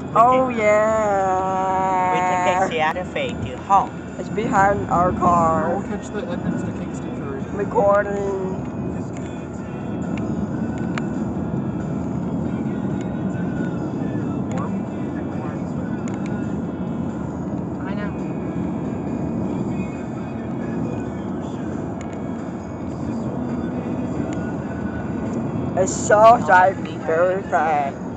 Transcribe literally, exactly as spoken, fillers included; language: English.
Oh We yeah. can take Seattle Fe to home. It's behind our car. We'll catch the Edmonds to Kingston ferry. Recording. Warm? I know. It's so like very fast.